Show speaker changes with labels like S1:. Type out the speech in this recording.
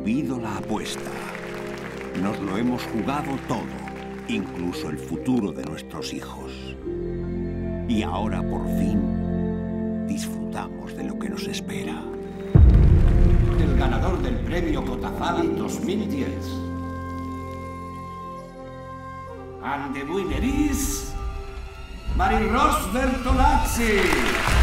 S1: recibido la apuesta. Nos lo hemos jugado todo, incluso el futuro de nuestros hijos. Y ahora, por fin, disfrutamos de lo que nos espera.
S2: El ganador del premio Cotafali 2010. And the winner is Marie-Rose Bertolazzi.